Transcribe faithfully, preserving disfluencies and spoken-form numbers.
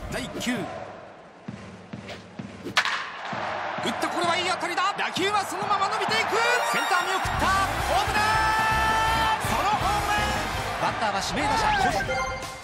だいいっ球、打った。これはいい当たりだ。打球はそのまま伸びていく。センター見送った。ホームラン。ソロホームラン。バッターは指名打者星。